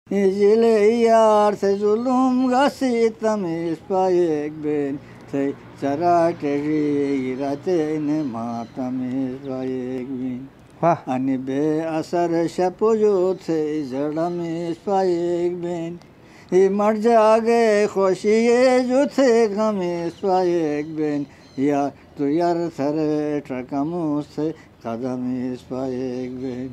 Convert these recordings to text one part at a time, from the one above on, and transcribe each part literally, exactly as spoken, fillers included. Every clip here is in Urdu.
Ecele yar se zulüm gasitam ispayek ben se çarakeri giratene matam ispayek ben واہ ani be asar şapojot se jalam ispayek ben e mar jage khoshiye jote gam ispayek ben ya tu yar sare trakamu se kadam ispayek ben.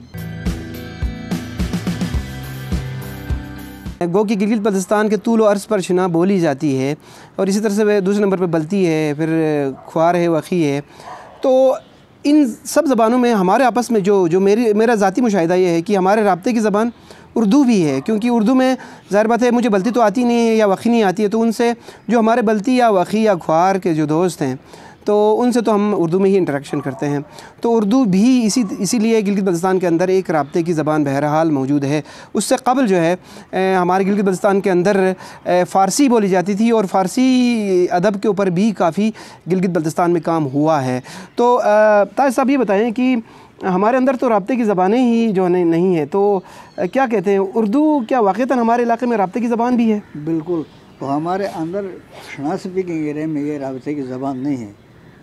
گو کہ گلگت بلتستان کے طول و عرض پر شنا بولی جاتی ہے اور اسی طرح سے دوسرے نمبر پہ بلتی ہے، پھر کھوار ہے، وخی ہے. تو ان سب زبانوں میں ہمارے آپس میں جو جو میری میرا ذاتی مشاہدہ یہ ہے کہ ہمارے رابطے کی زبان اردو بھی ہے، کیونکہ اردو میں ظاہر بات ہے مجھے بلتی تو آتی نہیں ہے یا وخی نہیں آتی ہے، تو ان سے جو ہمارے بلتی یا وخی یا کھوار کے جو دوست ہیں تو ان سے تو ہم اردو میں ہی انٹریکشن کرتے ہیں. تو اردو بھی اسی اسی لیے گلگت بلتستان کے اندر ایک رابطے کی زبان بہرحال موجود ہے. اس سے قبل جو ہے ہمارے گلگت بلتستان کے اندر فارسی بولی جاتی تھی اور فارسی ادب کے اوپر بھی کافی گلگت بلتستان میں کام ہوا ہے. تو طاہر صاحب یہ بتائیں کہ ہمارے اندر تو رابطے کی زبانیں ہی جو نہیں ہیں، تو کیا کہتے ہیں اردو کیا واقعتاً ہمارے علاقے میں رابطے کی زبان بھی ہے؟ بالکل، وہ ہمارے اندر شنا سپیکنگ ایریا میں یہ رابطے کی زبان نہیں ہے.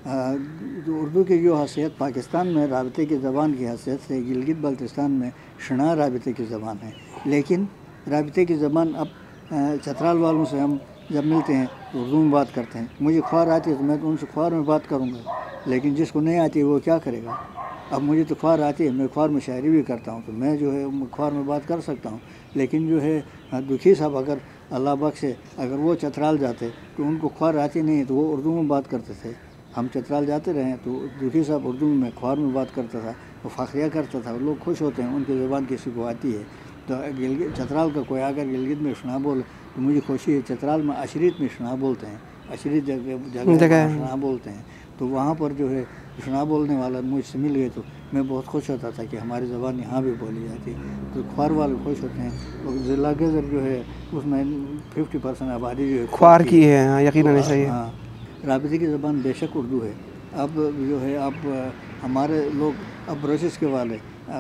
اردو کی جو حیثیت پاکستان میں رابطے کی زبان کی حیثیت سے گلگت بلتستان میں شنا رابطے کی زبان ہے. لیکن رابطے کی زبان اب چترال والوں سے ہم جب ملتے ہیں تو اردو میں بات کرتے ہیں. مجھے کھوار آتی ہے تو میں تو ان سے کھوار میں بات کروں گا، لیکن جس کو نہیں آتی ہے وہ کیا کرے گا؟ اب مجھے تو کھوار آتی ہے، میں کھوار میں شاعری بھی کرتا ہوں، تو میں جو ہے کھوار میں بات کر سکتا ہوں. لیکن جو ہے دکھی صاحب اگر اللہ بخشے اگر وہ چترال جاتے تو ان کو کھوار آتی نہیں تو وہ اردو میں بات کرتے تھے. ہم چترال جاتے رہے تو دکھی صاحب اردو میں کھوار میں بات کرتا تھا، وہ فخریہ کرتا تھا. لوگ خوش ہوتے ہیں ان کی زبان کسی کو آتی ہے. تو گلگت چترال کا کوئی اگر گلگت میں شنا بولے تو مجھے خوشی ہے. چترال میں عشریت میں شنا بولتے ہیں، عشریت جگہ جگہ شنا بولتے ہیں. تو وہاں پر جو ہے شنا بولنے والا مجھ سے مل گئے تو میں بہت خوش ہوتا تھا کہ ہماری زبان یہاں بھی بولی جاتی ہے. تو کھوار والے خوش ہوتے ہیں. اور ضلع گیزر جو ہے اس میں ففٹی پرسینٹ آبادی جو ہے کھوار کی ہے. ہاں یقیناً صحیح ہے. ہاں رابطے کی زبان بے شک اردو ہے. اب جو ہے اب ہمارے لوگ اب بروشش کے والے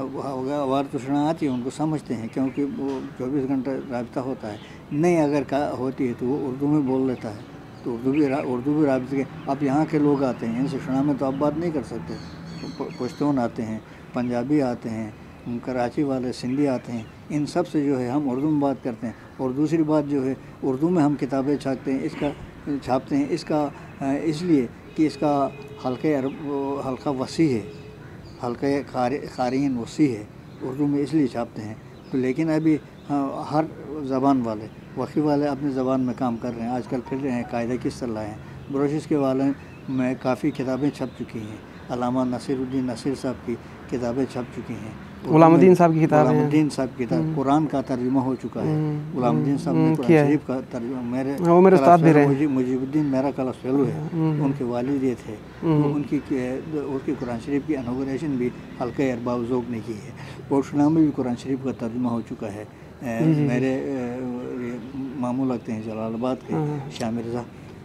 وار تو شنا آتی ہے ان کو سمجھتے ہیں کیونکہ وہ چوبیس گھنٹہ رابطہ ہوتا ہے. نہیں اگر کا ہوتی ہے تو وہ اردو میں بول لیتا ہے. تو اردو بھی اردو بھی رابطے کے. اب یہاں کے لوگ آتے ہیں ان سے شنا میں تو اب بات نہیں کر سکتے. پشتون آتے ہیں، پنجابی آتے ہیں، کراچی والے سندھی آتے ہیں، ان سب سے جو ہے ہم اردو میں بات کرتے ہیں. اور دوسری بات جو ہے اردو میں ہم کتابیں چھاپتے ہیں. اس کا چھاپتے ہیں اس کا اس لیے کہ اس کا حلقہ حلقہ وسیع ہے، حلقہ قارئین وسیع ہے. اردو میں اس لیے چھاپتے ہیں. تو لیکن ابھی ہر زبان والے وخی والے اپنی زبان میں کام کر رہے ہیں. آج کل پھر رہے ہیں قاعدہ کس طرح ہیں. بروشش کے والے میں کافی کتابیں چھپ چکی ہیں. علامہ نصیر الدین نصیر صاحب کی کتابیں چھپ چکی ہیں. غلام الدین صاحب کی کتاب غلام الدین صاحب کی کتاب قرآن کا ترجمہ ہو چکا ہے. غلام الدین صاحب نے قرآن شریف کا ترجمہ میرے میرے استاد بھی رہے مجیب الدین میرا کلاس فیلو ہے، ان کے والد یہ تھے. ان کی ان کی قرآن شریف کی انوگریشن بھی حلقہ ارباب ذوق نے کی ہے. اور شنا میں بھی قرآن شریف کا ترجمہ ہو چکا ہے. میرے ماموں لگتے ہیں جلال آباد کے شاہ مرزا،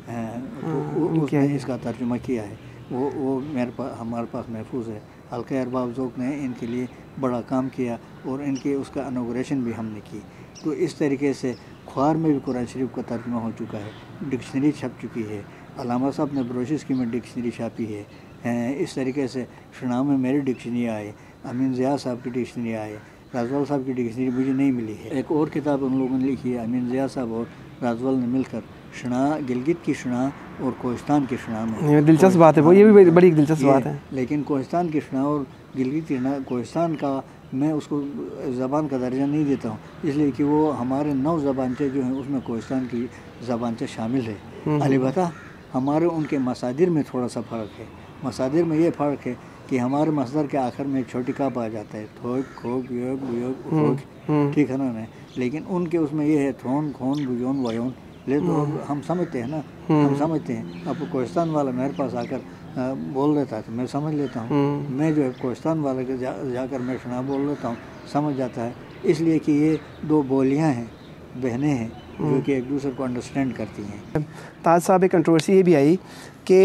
اس نے اس کا ترجمہ کیا ہے. وہ وہ میرے پاس ہمارے پاس محفوظ ہے. حلقہ ارباب ذوق نے ان کے لیے بڑا کام کیا اور ان کے اس کا انوگریشن بھی ہم نے کی. تو اس طریقے سے کھوار میں بھی قرآن شریف کا ترجمہ ہو چکا ہے. ڈکشنری چھپ چکی ہے. علامہ صاحب نے بروشش کی میں ڈکشنری چھاپی ہے. اس طریقے سے شنا میں میری ڈکشنری آئے، امین ضیاء صاحب کی ڈکشنری آئے. رازول صاحب کی ڈکشنری مجھے نہیں ملی ہے. ایک اور کتاب ان لوگوں نے لکھی ہے امین ضیاء صاحب اور رازول نے مل کر، شنا گلگت کی شنا اور کوہستان کی شنا میں. دلچسپ بات ہے وہ، یہ بھی بڑی دلچسپ بات ہے. لیکن کوہستان کی شنا اور گلگت کی شنا، کوہستان کا میں اس کو زبان کا درجہ نہیں دیتا ہوں اس لیے کہ وہ ہمارے نو زبانچے جو ہیں اس میں کوہستان کی زبانچے شامل ہے. البتہ ہمارے ان کے مصادر میں تھوڑا سا فرق ہے. مصادر میں یہ فرق ہے کہ ہمارے مصدر کے آخر میں چھوٹی کاپ آ جاتا ہے، تھوک کھوک یوگ بیوگ کھوک، ٹھیک ہے نا. لیکن ان کے اس میں یہ ہے تھون کھون بجون ویون. لے تو ہم سمجھتے ہیں نا، ہم سمجھتے ہیں. اب کوہستان والا میرے پاس آ کر بول دیتا ہے تو میں سمجھ لیتا ہوں. میں جو ہے کوہستان والے کے جا جا کر میں شنا بول لیتا ہوں، سمجھ جاتا ہے. اس لیے کہ یہ دو بولیاں ہیں، بہنیں ہیں جو کہ ایک دوسرے کو انڈرسٹینڈ کرتی ہیں. تاج صاحب ایک کنٹروورسی یہ بھی آئی کہ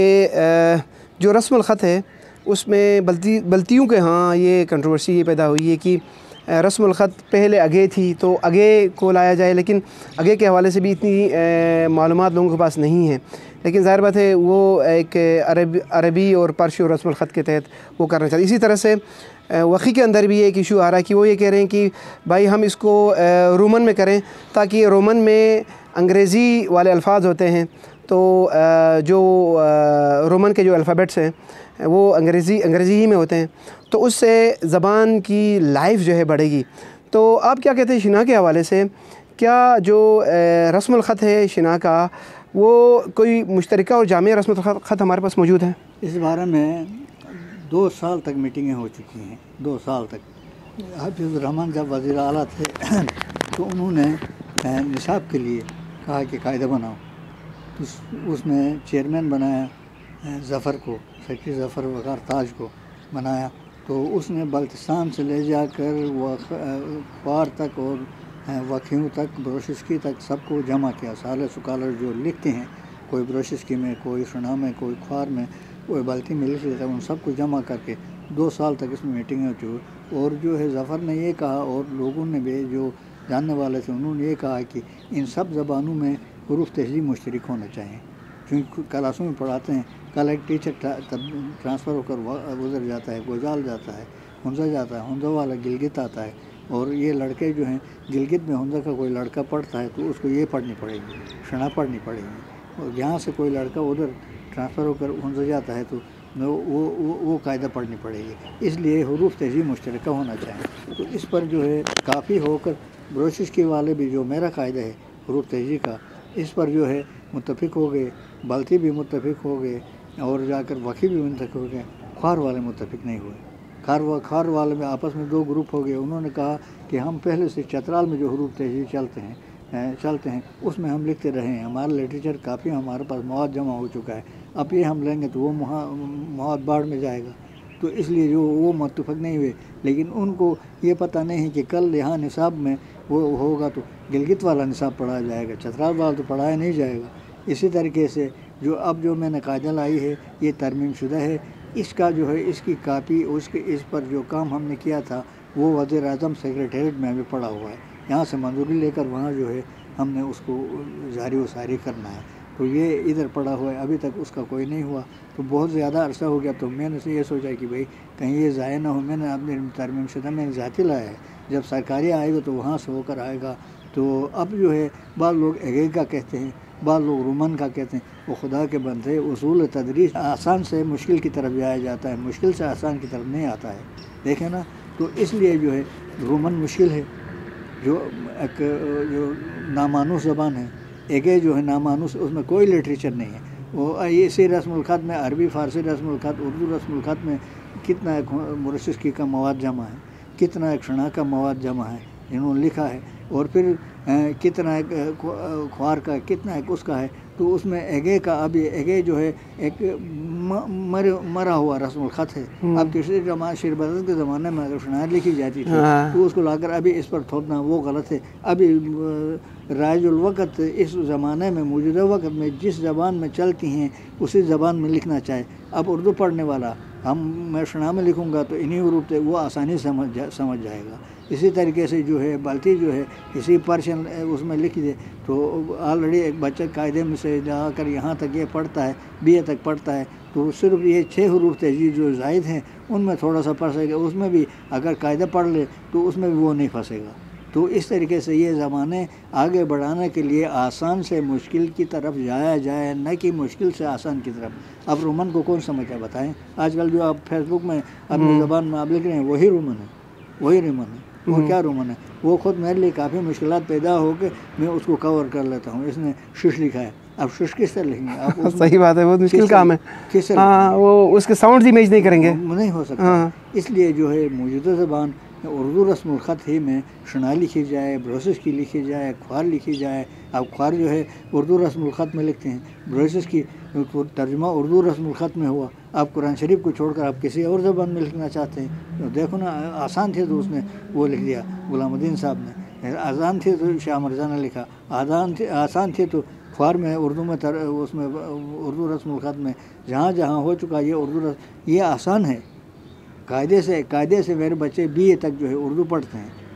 جو رسم الخط ہے اس میں بلتی بلتیوں کے ہاں یہ کنٹروورسی یہ پیدا ہوئی ہے کہ رسم الخط پہلے اگے تھی تو اگے کو لایا جائے، لیکن اگے کے حوالے سے بھی اتنی معلومات لوگوں کے پاس نہیں ہیں، لیکن ظاہر بات ہے وہ ایک عربی عربی اور پرشی اور رسم الخط کے تحت وہ کرنا چاہتے ہیں۔ اسی طرح سے وقی کے اندر بھی ایک ایشو آ رہا ہے کہ وہ یہ کہہ رہے ہیں کہ بھائی ہم اس کو رومن میں کریں، تاکہ رومن میں انگریزی والے الفاظ ہوتے ہیں تو جو رومن کے جو الفابیٹس ہیں وہ انگریزی انگریزی ہی میں ہوتے ہیں، تو اس سے زبان کی لائف جو ہے بڑھے گی۔ تو آپ کیا کہتے ہیں شناخت کے حوالے سے، کیا جو رسم الخط ہے شناخت کا وہ کوئی مشترکہ اور جامع رسم الخط ہمارے پاس موجود ہے؟ اس بارے میں دو سال تک میٹنگیں ہو چکی ہیں، دو سال تک۔ حافظ الرحمن جب وزیر اعلیٰ تھے تو انہوں نے نصاب کے لیے کہا کہ قاعدہ بناؤ، اس میں چیئرمین بنایا ظفر کو، سیکٹری ظفر وقار تاج کو بنایا، تو اس نے بلتستان سے لے جا کر خوار تک اور وکھیوں تک، بروشسکی تک سب کو جمع کیا۔ سارے سکالر جو لکھتے ہیں، کوئی بروشسکی میں، کوئی شنا میں، کوئی خوار میں، کوئی بلتی میں لکھ لیتا ہے، ان سب کو جمع کر کے دو سال تک اس میں میٹنگیں ہوتی۔ اور جو ہے ظفر نے یہ کہا، اور لوگوں نے بھی جو جاننے والے تھے انہوں نے یہ کہا کہ ان سب زبانوں میں حروف تہذیب مشترک ہونا چاہیے، کیونکہ کلاسوں میں پڑھاتے ہیں، کل ایک ٹیچر ٹرانسفر ہو کر گزر جاتا ہے، گوجال جاتا ہے، ہنزا جاتا ہے، ہنزا والا گلگت آتا ہے، اور یہ لڑکے جو ہیں گلگت میں ہنزا کا کوئی لڑکا پڑھتا ہے تو اس کو یہ پڑھنی پڑے گی، شنا پڑھنی پڑے گی، اور یہاں سے کوئی لڑکا ادھر ٹرانسفر ہو کر ہنزا جاتا ہے تو وہ وہ وہ قاعدہ پڑھنی پڑے گی۔ اس لیے حروف تہذیب مشترکہ ہونا چاہیے، تو اس پر جو ہے کافی ہو کر بروشسکی والے بھی، جو میرا قاعدہ ہے حروف تہذیب کا، اس پر جو ہے متفق ہو گئے، بلتی بھی متفق ہو گئے، اور جا کر وکیل بھی متفق ہو گئے، خوار والے متفق نہیں ہوئے۔ خوار خوار والے میں آپس میں دو گروپ ہو گئے، انہوں نے کہا کہ ہم پہلے سے چترال میں جو حروف تہذیب چلتے ہیں چلتے ہیں اس میں ہم لکھتے رہے ہیں، ہمارا لٹریچر کافی، ہمارے پاس مواد جمع ہو چکا ہے، اب یہ ہم لیں گے تو وہ مواد باڑ میں جائے گا، تو اس لیے جو وہ متفق نہیں ہوئے۔ لیکن ان کو یہ پتہ نہیں ہے کہ کل یہاں نصاب میں وہ ہوگا تو گلگت والا نصاب پڑھایا جائے گا، چترال والا تو پڑھایا نہیں جائے گا۔ اسی طریقے سے جو اب جو میں نے قاعدہ لائی ہے یہ ترمیم شدہ ہے، اس کا جو ہے اس کی کاپی، اس کے اس پر جو کام ہم نے کیا تھا وہ وزیر اعظم سیکریٹریٹ میں بھی پڑا ہوا ہے، یہاں سے منظوری لے کر وہاں جو ہے ہم نے اس کو جاری و ساری کرنا ہے، تو یہ ادھر پڑا ہوا ہے، ابھی تک اس کا کوئی نہیں ہوا، تو بہت زیادہ عرصہ ہو گیا، تو میں نے یہ سوچا کہ بھئی کہیں یہ ضائع نہ ہو، میں نے اپنے ترمیم شدہ میں نے ذاتی لایا ہے، جب سرکاری آئے گا تو وہاں سے ہو کر آئے گا۔ تو اب جو ہے بعض لوگ ایگے کا کہتے ہیں، بعض لوگ رومن کا کہتے ہیں، وہ خدا کے بندے، اصول تدریس آسان سے مشکل کی طرف جایا جاتا ہے، مشکل سے آسان کی طرف نہیں آتا ہے، دیکھیں نا، تو اس لیے جو ہے رومن مشکل ہے، جو ایک جو نامانوس زبان ہے، ایگے جو ہے نامانوس، اس میں کوئی لٹریچر نہیں ہے، وہ اسی رسم الخط میں عربی فارسی رسم الخط، اردو رسم الخط میں کتنا ایک بروشسکی کا مواد جمع ہے، کتنا ایک شنا کا مواد جمع ہے انہوں نے لکھا ہے، اور پھر کتنا ایک خوار کا، کتنا ایک اس کا ہے، تو اس میں ایگے کا، ابھی ایگے جو ہے ایک مرا ہوا رسم الخط ہے۔ اب کسی زمانے شیر بدر کے زمانے میں اگر شناخت لکھی جاتی تھی تو اس کو لا کر ابھی اس پر تھوپنا وہ غلط ہے۔ ابھی رائج الوقت اس زمانے میں، موجودہ وقت میں جس زبان میں چلتی ہیں اسی زبان میں لکھنا چاہے۔ اب اردو پڑھنے والا، ہم میں شنا میں لکھوں گا تو انہی حروف سے وہ آسانی سے سمجھ جا سمجھ جائے گا۔ اسی طریقے سے جو ہے بلتی جو ہے اسی پرشن اس میں لکھ دے تو آلریڈی ایک بچہ قاعدے میں سے جا کر یہاں تک یہ پڑھتا ہے، بی اے تک پڑھتا ہے، تو صرف یہ چھ حروف تہذیب جو زائد ہیں ان میں تھوڑا سا پھنسے گا، اس میں بھی اگر قاعدہ پڑھ لے تو اس میں بھی وہ نہیں پھنسے گا۔ تو اس طریقے سے یہ زمانے آگے بڑھانے کے لیے آسان سے مشکل کی طرف جایا جائے، نہ کہ مشکل سے آسان کی طرف۔ اب رومن کو کون سمجھا بتائیں؟ آج کل جو آپ فیس بک میں اپنی زبان میں آپ لکھ رہے ہیں وہی رومن ہے، وہی رومن ہے۔ وہ کیا رومن ہے؟ وہ خود میرے لیے کافی مشکلات پیدا ہو کے میں اس کو کور کر لیتا ہوں۔ اس نے شش لکھا ہے، اب شش کس طرح لکھیں گے آپ؟ صحیح بات ہے، بہت مشکل کام ہے، ہاں وہ اس کے ساؤنڈ امیج نہیں کریں گے، نہیں ہو سکتا۔ اس لیے جو ہے موجودہ زبان اردو رسم الخط ہی میں شنا لکھی جائے، بروشسکی لکھی جائے، خوار لکھی جائے۔ اب خوار جو ہے اردو رسم الخط میں لکھتے ہیں، بروشسکی ترجمہ اردو رسم الخط میں ہوا۔ آپ قرآن شریف کو چھوڑ کر آپ کسی اور زبان میں لکھنا چاہتے ہیں، دیکھو نا، آسان تھے تو اس نے وہ لکھ دیا غلام الدین صاحب نے، آسان تھے تو شاہ مرزا نے لکھا، آسان تھے آسان تھے تو خوار میں، اردو میں تر اس میں اردو رسم الخط میں جہاں جہاں ہو چکا یہ اردو رسم، یہ آسان ہے۔ قاعدے سے قاعدے سے میرے بچے بی اے تک جو ہے اردو پڑھتے ہیں،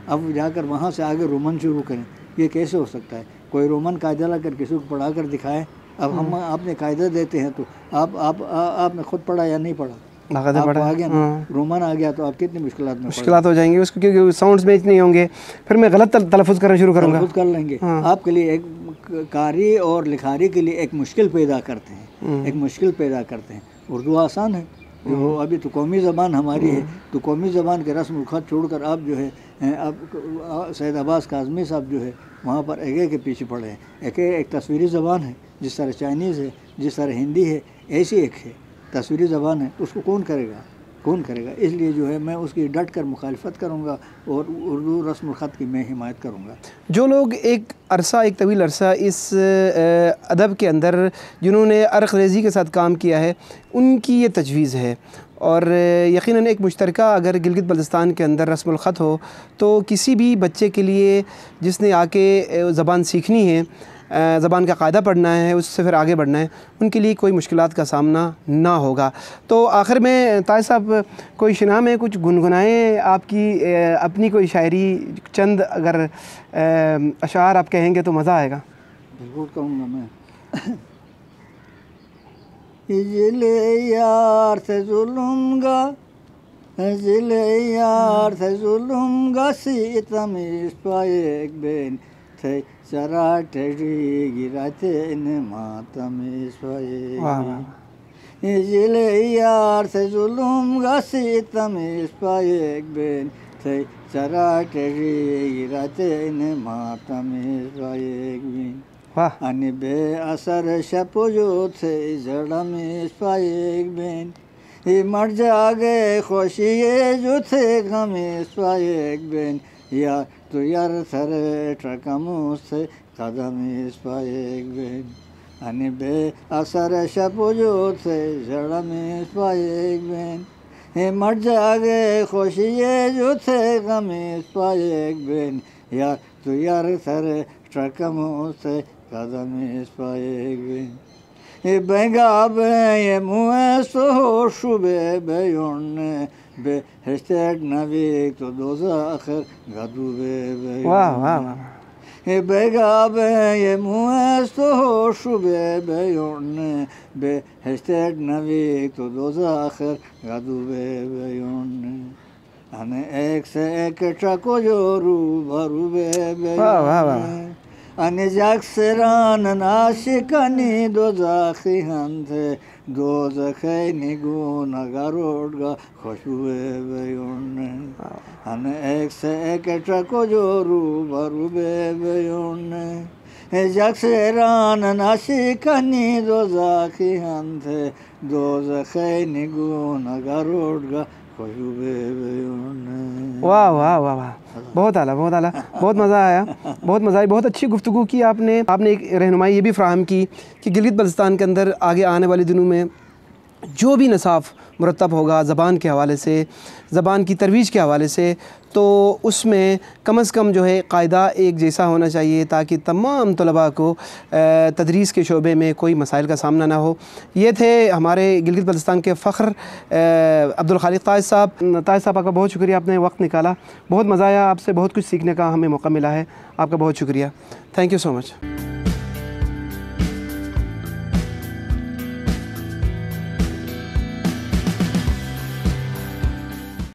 اب جا کر وہاں سے آگے رومن شروع کریں، یہ کیسے ہو سکتا ہے؟ کوئی رومن قاعدہ لا کر کسی کو پڑھا کر دکھائے۔ اب ہم آپ نے قاعدہ دیتے ہیں تو آپ آپ آپ نے خود پڑھا یا نہیں پڑھا؟ آپ کو آ گیا نا، رومن آ گیا تو آپ کتنی مشکلات میں مشکلات ہو جائیں گی اس کو، کیونکہ ساؤنڈز میچ نہیں ہوں گے، پھر میں غلط تلفظ کرنا شروع کروں گا، تلفظ کر لیں گے۔ آپ کے لیے ایک قاری اور لکھاری کے لیے ایک مشکل پیدا کرتے ہیں، ایک مشکل پیدا کرتے ہیں۔ اردو آسان ہے، جو ابھی تو قومی زبان ہماری ہے، تو قومی زبان کے رسم الخط چھوڑ کر آپ جو ہے اب سید عباس کاظمی صاحب جو ہے وہاں پر ایک کے پیچھے پڑے ہیں۔ ایک ایک تصویری زبان ہے، جس طرح چائنیز ہے، جس طرح ہندی ہے، ایسی ایک ہے تصویری زبان ہے، اس کو کون کرے گا؟ کون کرے گا؟ اس لیے جو ہے میں اس کی ڈٹ کر مخالفت کروں گا اور اردو رسم الخط کی میں حمایت کروں گا۔ جو لوگ ایک عرصہ ایک طویل عرصہ اس ادب کے اندر جنہوں نے عرق ریزی کے ساتھ کام کیا ہے، ان کی یہ تجویز ہے، اور یقیناً ایک مشترکہ اگر گلگت بلتستان کے اندر رسم الخط ہو تو کسی بھی بچے کے لیے جس نے آ کے زبان سیکھنی ہے، زبان کا قاعدہ پڑھنا ہے، اس سے پھر آگے بڑھنا ہے، ان کے لیے کوئی مشکلات کا سامنا نہ ہوگا۔ تو آخر میں طاہر صاحب کوئی شناہ میں کچھ گنگنائیں، آپ کی اپنی کوئی شاعری چند اگر اشعار آپ کہیں گے تو مزہ آئے گا۔ بالکل کہوں گا میں۔ ہجل یار سے ظلم گا، ہجل یار سے ظلم گا، ستم اس پائے ایک بین تھے چرا ٹیڑی گراتے ان ماتم اس پائے بین۔ ہجل یار سے ظلم گا، ستم اس پائے ایک بین تھے چرا ٹیڑی گراتے ان ماتم اس پائے ایک بین۔ ان بے اثر شپ جو تھے جڑ میں اس پائے ایک بین، یہ مر جا گئے خوشی جو تھے غم اس پائے ایک بین، یا تو یار سر ٹرکموں سے قدم اس پائے ایک بین۔ ان بے اثر شپ جو تھے جڑ میں اس پائے ایک بین، یہ مر جا گئے خوشی جو تھے غم اس پائے ایک بین، یا تو یار سر ٹرکموں سے قدم اس پائے ایک بین۔ یہ بینگا بین یہ منہ سو شبے بیون بے ہشتیٹ نویک تو دوزخ گدو بے بیون۔ یہ بینگا بین یہ منہ سو شبے بیون بے ہشتیٹ نویک تو دوزخ گدو بے بیون۔ ان ایک سے ایک ٹرکو جو رو بھرو بے بیون، ان جگ سران ناشکنی دوزخی ہندے دوزخی نگون گروڑگا خوشبوئے بیون۔ ان ایک سے ایک ٹرکو جو رو برو بے بیون، جگ سران ناشکنی دوزخی ہندے دوزخی نگون گروڑگا خوشبوئے بیون۔ واہ واہ واہ واہ، بہت اعلیٰ بہت اعلیٰ، بہت مزہ آیا، بہت مزہ آئی، بہت اچھی گفتگو کی آپ نے آپ نے ایک رہنمائی یہ بھی فراہم کی کہ گلگت بلتستان کے اندر آگے آنے والے دنوں میں جو بھی نصاب مرتب ہوگا زبان کے حوالے سے، زبان کی ترویج کے حوالے سے، تو اس میں کم از کم جو ہے قاعدہ ایک جیسا ہونا چاہیے تاکہ تمام طلباء کو تدریس کے شعبے میں کوئی مسائل کا سامنا نہ ہو۔ یہ تھے ہمارے گلگت بلتستان کے فخر عبدالخالق طاہر صاحب۔ طاہر صاحب آپ کا بہت شکریہ، آپ نے وقت نکالا، بہت مزہ آیا، آپ سے بہت کچھ سیکھنے کا ہمیں موقع ملا ہے، آپ کا بہت شکریہ، تھینک یو سو مچ۔